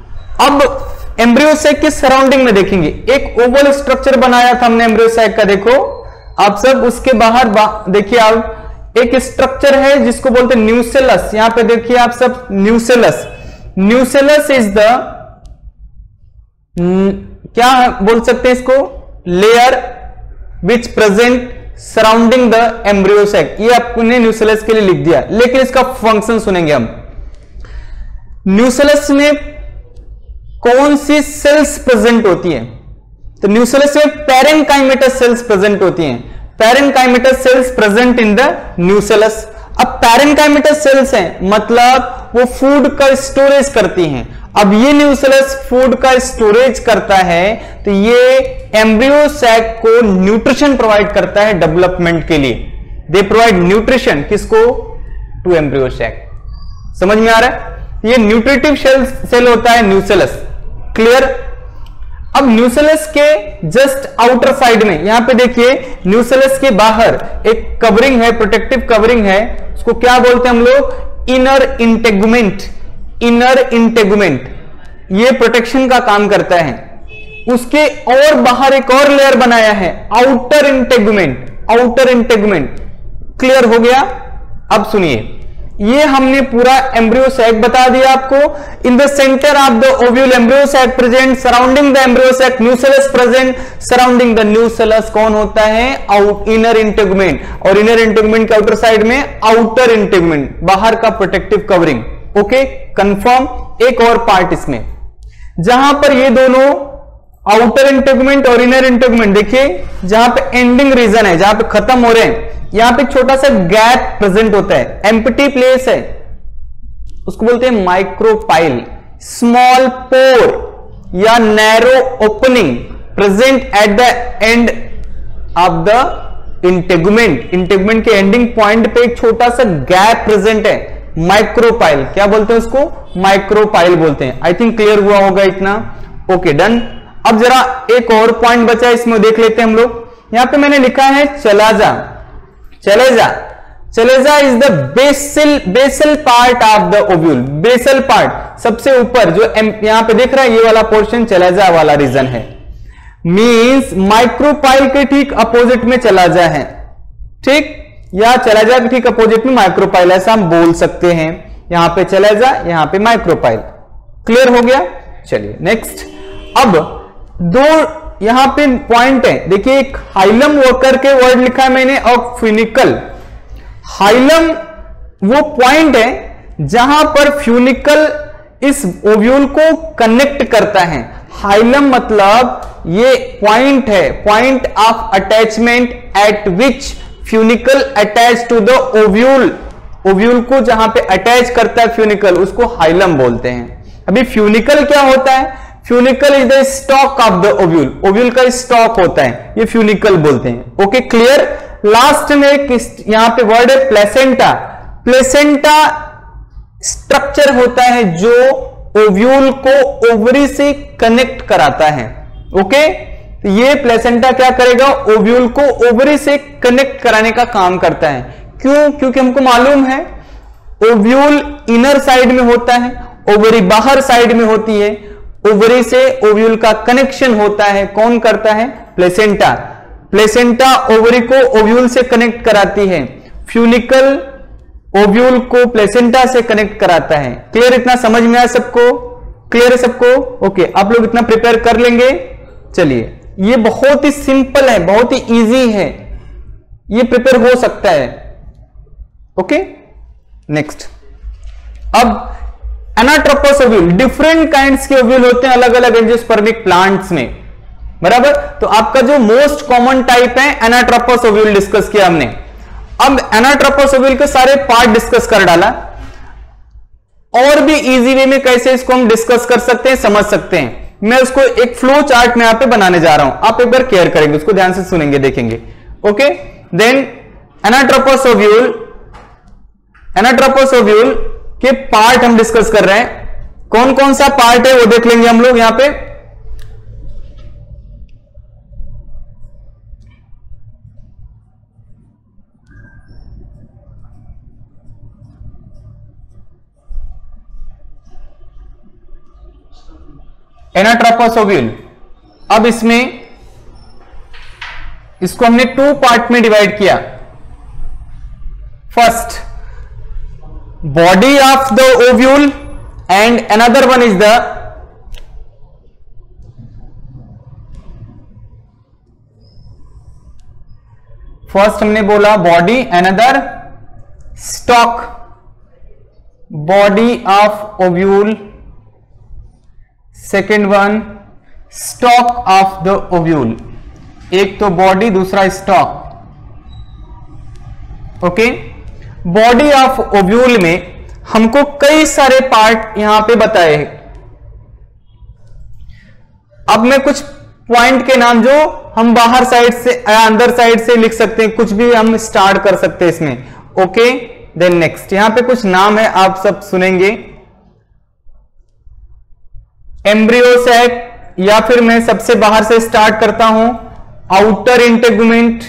अब एम्ब्रियो सैक के सराउंडिंग में देखेंगे, एक ओवल स्ट्रक्चर बनाया था हमने एम्ब्रियो सैक का, देखो आप सब। उसके बाहर देखिए आप, एक स्ट्रक्चर है जिसको बोलते हैं न्यूसेलस। यहां पे देखिए आप सब, न्यूसेलस। न्यूसेलस इज द, क्या बोल सकते हैं इसको? Layer which present surrounding the embryo sac. ये आपने न्यूसेलस के लिए लिख दिया, लेकिन इसका फंक्शन सुनेंगे हम। न्यूसेलस में कौन सी सेल्स प्रेजेंट होती है? तो न्यूसेलस में पैरेन्काइमेटस सेल्स प्रेजेंट होती हैं। Parenchymatous cells present in the nucellus. अब पैरेन्काइमेटस सेल्स हैं, मतलब वो फूड का स्टोरेज करती हैं। अब ये न्यूसेलस फूड का स्टोरेज करता है, तो ये एम्ब्रियो सैक को न्यूट्रिशन प्रोवाइड करता है डेवलपमेंट के लिए। दे प्रोवाइड न्यूट्रिशन किसको? To embryo sac. समझ में आ रहा है? ये न्यूट्रिटिव सेल होता है न्यूसेलस। क्लियर? अब न्यूसेलस के जस्ट आउटर साइड में, यहां पे देखिए न्यूसेलस के बाहर एक कवरिंग है, प्रोटेक्टिव कवरिंग है, उसको क्या बोलते हैं हम लोग? Inner integument. इनर इंटेगुमेंट ये प्रोटेक्शन का काम करता है। उसके और बाहर एक और लेयर बनाया है, outer integument. Outer integument. Clear हो गया? अब सुनिए, ये हमने पूरा एम्ब्रियो सैक बता दिया आपको। In the centre of the ovule embryo sac present, surrounding the embryo sac nucellus present, surrounding the nucellus कौन होता है? इनर इंटेगुमेंट, और इनर इंटेगुमेंट के आउटर साइड में आउटर इंटेगुमेंट, बाहर का प्रोटेक्टिव कवरिंग। Okay, confirm. एक और पार्ट इसमें जहां पर ये दोनों आउटर इंटेगुमेंट और इनर इंटेगुमेंट, देखिए जहां पे एंडिंग रीजन है, जहां पे खत्म हो रहे हैं, यहां पे छोटा सा गैप प्रेजेंट होता है, एम्प्टी प्लेस है, उसको बोलते हैं माइक्रोपाइल। स्मॉल पोर या narrow opening present at the end of the integument, integument के एंडिंग पॉइंट पे एक छोटा सा गैप प्रेजेंट है, माइक्रोपाइल। क्या बोलते हैं उसको? माइक्रोपाइल बोलते हैं। आई थिंक क्लियर हुआ होगा इतना। Okay, done. अब जरा एक और पॉइंट बचा है, इसमें देख लेते हैं हम लोग। यहां पे मैंने लिखा है chalaza. Chalaza, chalaza is the basal part of the ovule. Basal part सबसे ऊपर जो यहां पे देख रहा है, ये वाला पोर्शन चलेजा वाला रीजन है। मींस माइक्रोपाइल के ठीक अपोजिट में चलाजा है, ठीक, या चलाजा के ठीक अपोजिट में माइक्रोपाइल, ऐसा हम बोल सकते हैं। यहां पे चलाजा, यहां पे माइक्रोपाइल। क्लियर हो गया? चलिए नेक्स्ट। अब दो यहां पे पॉइंट है, देखिए एक हाइलम वर्कर के वर्ड लिखा है मैंने और फ्यूनिकल। हाइलम वो पॉइंट है जहां पर फ्यूनिकल इस ओव्यूल को कनेक्ट करता है। हाइलम मतलब ये पॉइंट है, point of attachment at which funicle attach to the ovule. Ovule को जहां पे अटैच करता है फ्यूनिकल, उसको हाइलम बोलते हैं। अभी फ्यूनिकल क्या होता है? Funicle is the stalk of the ovule, ovule का स्टॉक होता है, ये फ्यूनिकल बोलते हैं। Okay, clear. लास्ट में यहां पे वर्ड है प्लेसेंटा। प्लेसेंटा स्ट्रक्चर होता है जो ओव्यूल को ओवरी से कनेक्ट कराता है। ओके, तो ये प्लेसेंटा क्या करेगा? ओव्यूल को ओवरी से कनेक्ट कराने का काम करता है। क्यों? क्योंकि हमको मालूम है ओव्यूल इनर साइड में होता है, ओवरी बाहर साइड में होती है। ओवरी से ओव्यूल का कनेक्शन होता है, कौन करता है? प्लेसेंटा। प्लेसेंटा ओवरी को ओव्यूल से कनेक्ट कराती है, फ्यूनिकल ओव्यूल को प्लेसेंटा से कनेक्ट कराता है। क्लियर? इतना समझ में आया सबको? क्लियर है सबको? ओके, आप लोग इतना प्रिपेयर कर लेंगे। चलिए, ये बहुत ही सिंपल है, बहुत ही इजी है, ये प्रिपेयर हो सकता है। Okay, next. अब एनाट्रोपस ओव्यूल, डिफरेंट काइंड्स के ओव्यूल होते हैं अलग अलग एंजियोस्पर्मिक प्लांट्स में, बराबर। तो आपका जो मोस्ट कॉमन टाइप है एनाट्रोपस ओव्यूल डिस्कस किया हमने। अब एनाट्रोपस ओव्यूल के सारे पार्ट डिस्कस कर डाला, और भी इजी वे में कैसे इसको हम डिस्कस कर सकते हैं, समझ सकते हैं। मैं उसको एक फ्लो चार्ट में यहां पे बनाने जा रहा हूं, आप एक बार केयर करेंगे, उसको ध्यान से सुनेंगे, देखेंगे। Okay, then anatropous ovule, anatropous ovule के पार्ट हम डिस्कस कर रहे हैं। कौन कौन सा पार्ट है वो देख लेंगे हम लोग यहां पे। एनाट्रोपस ओव्यूल, अब इसमें इसको हमने 2 पार्ट में डिवाइड किया। First, body of the ovule and another one is the first हमने बोला body, another stalk, body of ovule, second one stalk of the ovule। एक तो body, दूसरा stalk। Okay, body of ovule में हमको कई सारे पार्ट यहां पे बताए हैं। अब मैं कुछ पॉइंट के नाम जो हम बाहर साइड से या अंदर साइड से लिख सकते हैं, कुछ भी हम स्टार्ट कर सकते हैं इसमें। ओके, देन नेक्स्ट, यहां पे कुछ नाम है, आप सब सुनेंगे। एम्ब्रियो सैक, या फिर मैं सबसे बाहर से स्टार्ट करता हूं, आउटर इंटेगुमेंट।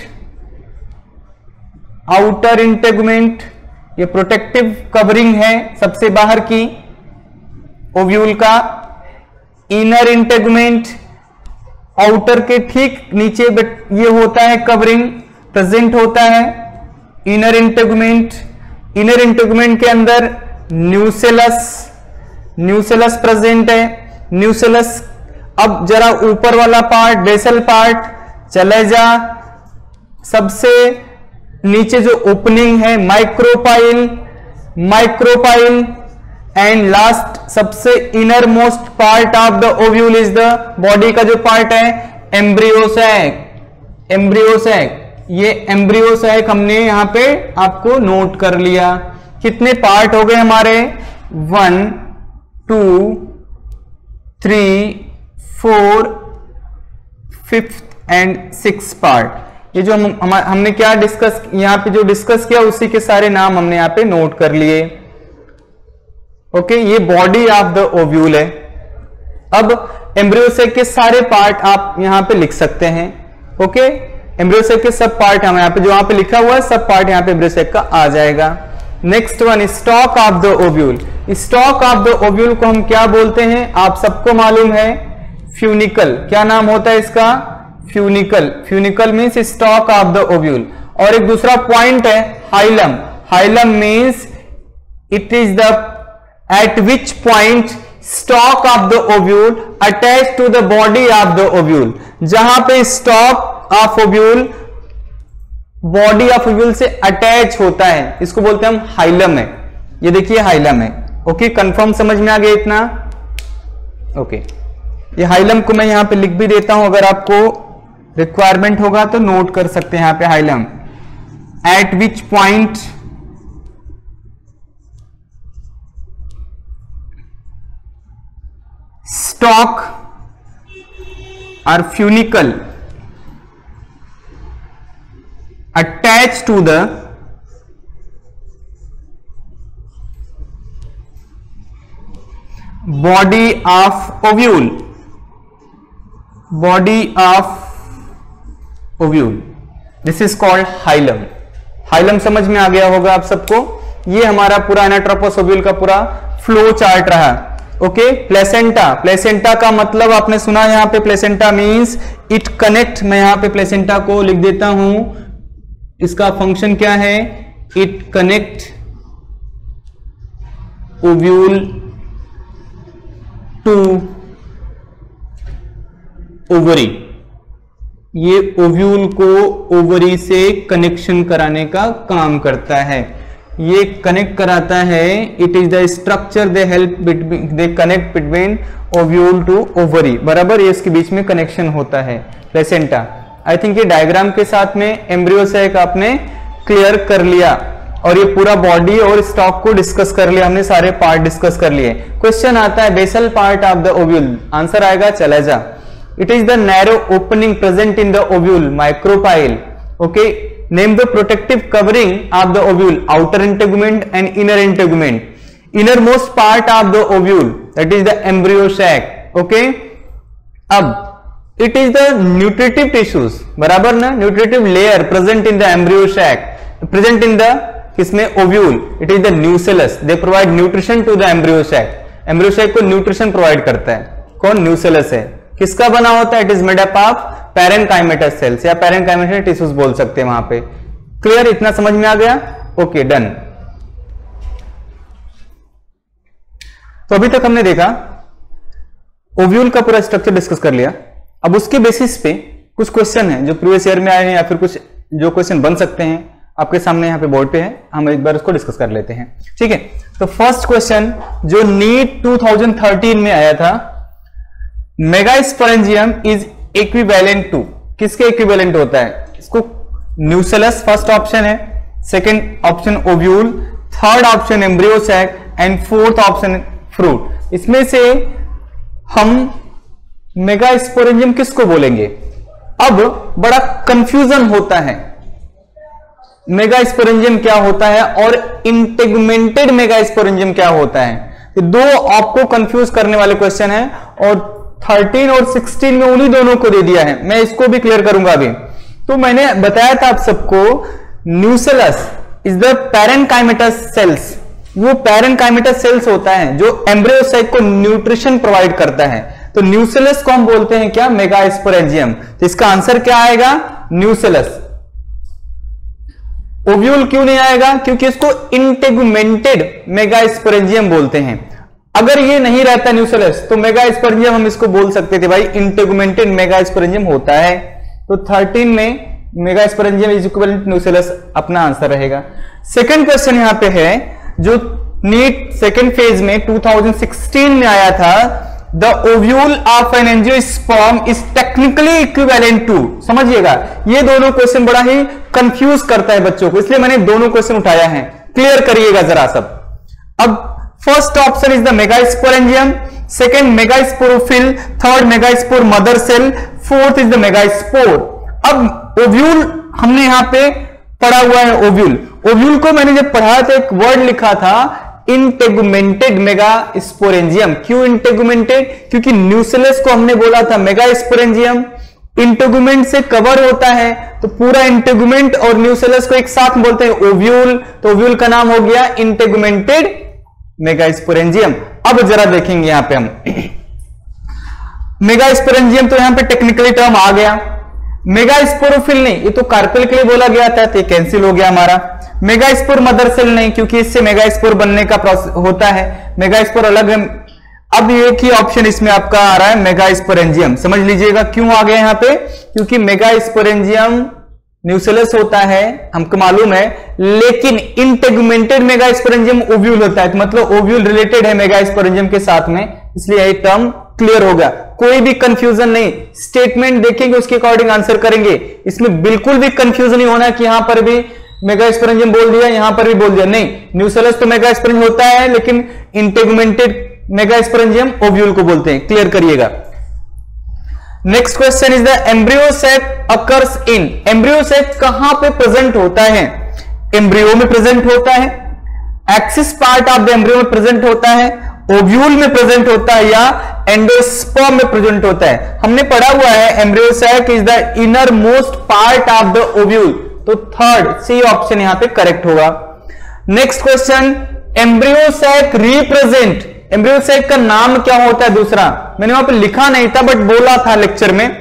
आउटर इंटेगुमेंट ये प्रोटेक्टिव कवरिंग है सबसे बाहर की ओव्यूल का। इनर इंटेगुमेंट, आउटर के ठीक नीचे ये होता है कवरिंग, प्रेजेंट होता है इनर इंटेगुमेंट। इनर इंटेगुमेंट के अंदर न्यूसेलस प्रेजेंट है। न्यूसेलस, अब जरा ऊपर वाला पार्ट, बेसल पार्ट, चले जा, सबसे नीचे जो ओपनिंग है माइक्रोपाइल एंड लास्ट सबसे inner most part of the ovule is the body का जो पार्ट है एम्ब्रियोसैक। ये एम्ब्रियोसैक हमने यहां पे आपको नोट कर लिया। कितने पार्ट हो गए हमारे? 1 2 3 4 5th एंड 6th पार्ट। ये जो हमने क्या डिस्कस यहां पे जो डिस्कस किया उसी के सारे नाम हमने यहां पे नोट कर लिए। ओके, ये बॉडी ऑफ द ओव्यूल है। अब एम्ब्रियोसैक के सारे पार्ट आप यहां पे लिख सकते हैं। ओके, एम्ब्रियोसैक के सब पार्ट हम यहां पे जो यहां पे लिखा हुआ है सब पार्ट यहां पे एम्ब्रियोसैक का आ जाएगा। Next one, stalk of the ovule. Stalk of the ovule को हम क्या बोलते हैं? आप सबको मालूम है, फ्यूनिकल। क्या नाम होता है इसका? Funicle means stalk of the ovule. और एक दूसरा पॉइंट है hilum. Hilum means it is the at which point stalk of the ovule attached to the body of the ovule। जहां पे stalk of ovule body of ovule से attach होता है, इसको बोलते हैं हम हाइलम है। ये देखिए हाइलम है। ओके, कंफर्म समझ में आ गया इतना? ओके, ये हाइलम को मैं यहां पे लिख भी देता हूं, अगर आपको रिक्वायरमेंट होगा तो नोट कर सकते हैं यहां पे hilum. At which point stalk or funicle attached to the body of ovule। This is called hilum। Hilum समझ में आ गया होगा आप सबको। ये हमारा पूरा एनाट्रोपस ओव्यूल का पूरा फ्लो चार्ट रहा। ओके, प्लेसेंटा का मतलब आपने सुना यहां पे, प्लेसेंटा मींस इट कनेक्ट। मैं यहां पे प्लेसेंटा को लिख देता हूं, इसका फंक्शन क्या है? It connect ovule to ovary. ये ओव्यूल को ओवरी से कनेक्शन कराने का काम करता है। ये कनेक्ट कराता है। It is the structure they connect between ovule to ovary. बराबर, ये इसके बीच में कनेक्शन होता है प्लेसेंटा। आई थिंक ये डायग्राम के साथ में एम्ब्रियोसैक आपने क्लियर कर लिया, और ये पूरा बॉडी और स्टॉक को डिस्कस कर लिया हमने, सारे पार्ट डिस्कस कर लिए। क्वेश्चन आता है basal part of the ovule. Answer आएगा chalaza. It is the narrow opening present in the ovule micropyle. Okay, name the protective covering of the ovule, outer integument and inner integument, innermost part of the ovule, that is the embryo sac। okay, अब it is the nutritive tissues, बराबर ना, nutritive layer present in the embryo sac, present in the किसमें? ovule। it is the nucellus, they provide nutrition to the embryo sac। embryo sac को nutrition provide करता है कौन? nucellus है। किसका बना होता है? It is made up of parenchymatous cells या पैरेनकाइमेटस टिश्यूज बोल सकते हैं वहां पे। क्लियर? इतना समझ में आ गया? Okay, done. तो अभी तक हमने देखा ओव्यूल का पूरा स्ट्रक्चर डिस्कस कर लिया। अब उसके बेसिस पे कुछ क्वेश्चन हैं जो प्रीवियस ईयर में आए हैं, या फिर कुछ जो क्वेश्चन बन सकते हैं आपके सामने यहाँ पे बोर्ड पे है, हम एक बार उसको डिस्कस कर लेते हैं। ठीक है, तो फर्स्ट क्वेश्चन जो नीट 2013 में आया था, मेगास्पोरेंजियम इज इक्विवेलेंट टू, किसके इक्विवेलेंट होता है? इसको न्यूसेलस फर्स्ट ऑप्शन है, second option ovule, third option embryo sac and fourth option fruit. इसमें से हम मेगास्पोरेंजियम किसको बोलेंगे? अब बड़ा कंफ्यूजन होता है, मेगास्पोरेंजियम क्या होता है और इंटेगुमेंटेड मेगास्पोरेंजियम क्या होता है। ये दो आपको कंफ्यूज करने वाले क्वेश्चन है, और 13 और 16 में उन्हीं दोनों को दे दिया है। मैं इसको भी क्लियर करूंगा अभी। तो मैंने बताया था आप सबको, nucellus is the parenchymatous cells. वो पैरेनकाइमेटस सेल्स होता है जो एम्ब्रियो सैक को न्यूट्रिशन प्रोवाइड करता है। तो न्यूसेलस को हम बोलते हैं क्या? मेगास्पोरेंजियम। तो इसका आंसर क्या आएगा? न्यूसेलस। ओव्यूल क्यों नहीं आएगा? क्योंकि इसको इंटेगुमेंटेड मेगास्पोरेंजियम बोलते हैं। अगर ये नहीं रहता न्यूसेलस तो मेगास्पोरेंजियम हम इसको बोल सकते थे भाई इंटेगुमेंटेड मेगास्पोरेंजियम होता है। तो 13 में मेगास्पोरेंजियम इज इक्विवेलेंट न्यूसेलस अपना आंसर रहेगा। सेकंड क्वेश्चन यहां पे है जो नीट सेकंड फेज में 2016 में आया था, the ovule of an angiosperm is technically equivalent to. समझिएगा, ये दोनों क्वेश्चन बड़ा ही कंफ्यूज करता है बच्चों को, इसलिए मैंने दोनों क्वेश्चन उठाया है, क्लियर करिएगा जरा सब। अब first option is the megasporangium, second megasporophyll, third megaspore mother cell, fourth is the megaspore. अब ओव्यूल हमने यहां पे पढ़ा हुआ है। ओव्यूल, ओव्यूल को मैंने जब पढ़ा तो एक वर्ड लिखा था इंटेगुमेंटेड मेगास्पोरेंजियम। क्यों इंटेगुमेंटेड? क्योंकि न्यूसेलस को हमने बोला था मेगास्पोरेंजियम, इंटेगुमेंट से कवर होता है, तो पूरा इंटेगुमेंट और न्यूसेलस को एक साथ बोलते हैं ओव्यूल, तो ओव्यूल का नाम हो गया इंटेगुमेंटेड मेगास्पोरेंजियम। अब जरा देखेंगे यहां पे हम मेगास्पोरेंजियम, तो यहां पे टेक्निकली टर्म आ गया। मेगास्पोरोफिल नहीं, ये तो कार्पेल के लिए बोला गया था, तो कैंसिल हो गया हमारा। मेगास्पोर मदर सेल नहीं, क्योंकि इससे मेगास्पोर बनने का प्रोसेस होता है, मेगास्पोर अलग है। अब एक ही ऑप्शन इसमें आपका आ रहा है मेगास्पोरेंजियम। समझ लीजिएगा क्यों आ गया यहां पे, क्योंकि मेगास्पोरेंजियम न्यूसेलस होता है हमको मालूम है, लेकिन इंटेगुमेंटेड मेगास्पोरेंजियम ओव्यूल होता है, मतलब ओव्यूल रिलेटेड है मेगास्पोरेंजियम के साथ में, इसलिए ये टर्म क्लियर होगा। कोई भी कंफ्यूजन नहीं, स्टेटमेंट देखेंगे उसके अकॉर्डिंग आंसर करेंगे, इसमें बिल्कुल भी कंफ्यूजन नहीं होना कि यहां पर भी मेगास्पोरेंजियम बोल दिया, यहां पर भी बोल दिया, नहीं। न्यूसेलस तो मेगास्पोरेंजियम होता है, लेकिन इंटेगुमेंटेड मेगास्पोरेंजियम ओव्यूल को बोलते हैं, क्लियर करिएगा। Next question is the embryo sac occurs in. Embryo sac कहां पे प्रेजेंट होता है? एम्ब्रियो में प्रेजेंट होता है, axis part of the embryo में प्रेजेंट होता है, ओव्यूल में प्रेजेंट होता है, या एंडोस्पर्म में प्रेजेंट होता है। हमने पढ़ा हुआ है embryo sac is the inner most part of the ovule, तो थर्ड सी ऑप्शन यहां पे करेक्ट होगा। Next question, embryo sac represent, embryo sac का नाम क्या होता है दूसरा? मैंने वहां पे लिखा नहीं था बट बोला था लेक्चर में,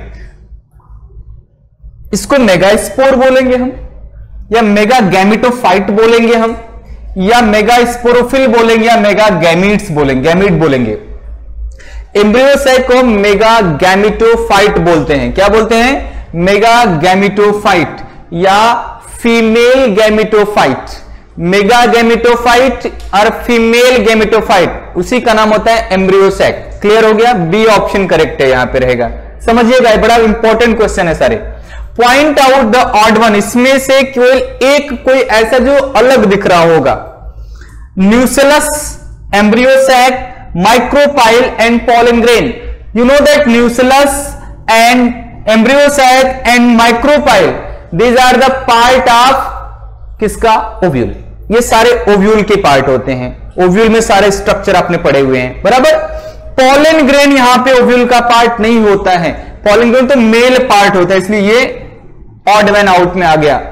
इसको मेगास्पोर बोलेंगे हम, या मेगा गैमिटोफाइट बोलेंगे हम, या मेगास्पोरोफिल बोलेंगे, या मेगा गैमीट्स बोलेंगे, गैमीट बोलेंगे। एम्ब्रियो सैक को मेगा गैमिटोफाइट बोलते हैं। क्या बोलते हैं? मेगा गैमिटोफाइट या फीमेल गैमिटोफाइट। मेगा गैमिटोफाइट और फीमेल गैमिटोफाइट, उसी का नाम होता है एम्ब्रियो सैक। क्लियर हो गया? बी ऑप्शन करेक्ट है यहां पे रहेगा। समझिएगा, बड़ा इंपॉर्टेंट क्वेश्चन है सारे। Point out the odd one, इसमें से केवल एक कोई ऐसा जो अलग दिख रहा होगा। Nucellus, embryo sac, micropyle and pollen grain. You know that nucellus and embryo sac and micropyle, these are the part of किसका? ओव्यूल। ये सारे ओव्यूल के पार्ट होते हैं, ओव्यूल में सारे स्ट्रक्चर आपने पढ़े हुए हैं, बराबर। पॉलन ग्रेन यहां पे ओव्यूल का पार्ट नहीं होता है, पॉलन ग्रेन तो मेल पार्ट होता है, इसलिए ये ऑड वन आउट में आ गया।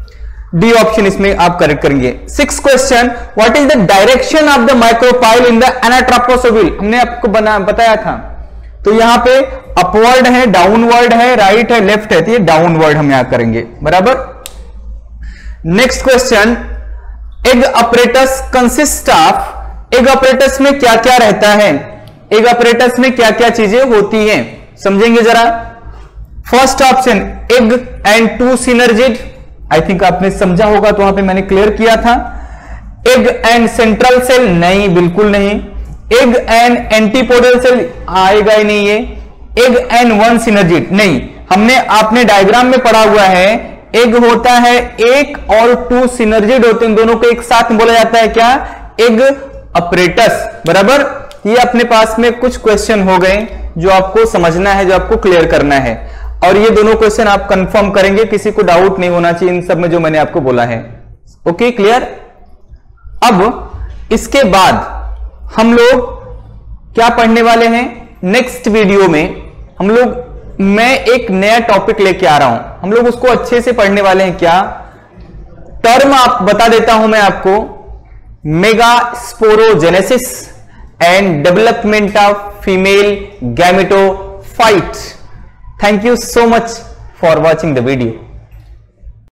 डी ऑप्शन इसमें आप करेक्ट करेंगे। 6th question, what is the direction of the micropyle in the anatropous ovule? हमने आपको बताया था, तो यहां पे अपवर्ड है, डाउनवर्ड है, राइट है, लेफ्ट है, तो ये डाउनवर्ड हम यहां करेंगे, बराबर। Next question, egg apparatus consist of, egg apparatus में क्या क्या रहता है? एग अपरेटस में क्या क्या चीजें होती हैं, समझेंगे जरा। First option, egg and two synergid, I think आपने समझा होगा, तो वहां पे मैंने क्लियर किया था। एग एंड सेंट्रल सेल, नहीं, बिल्कुल नहीं। एग एंड एंटीपोडल सेल, आएगा ही नहीं ये। एग एंड वन सिनर्जिड, नहीं। हमने आपने डायग्राम में पढ़ा हुआ है, एग होता है एक और टू सिनर्जिड होते हैं, दोनों को एक साथ बोला जाता है क्या? एग अपरेटस, बराबर। ये अपने पास में कुछ क्वेश्चन हो गए जो आपको समझना है, जो आपको क्लियर करना है, और ये दोनों क्वेश्चन आप कंफर्म करेंगे, किसी को डाउट नहीं होना चाहिए इन सब में जो मैंने आपको बोला है। Okay, clear. अब इसके बाद हम लोग क्या पढ़ने वाले हैं? नेक्स्ट वीडियो में हम लोग, मैं एक नया टॉपिक लेके आ रहा हूं, हम लोग उसको अच्छे से पढ़ने वाले हैं। क्या टर्म आप बता देता हूं मैं आपको, megasporogenesis and development of female gametophyte. Thank you so much for watching the video.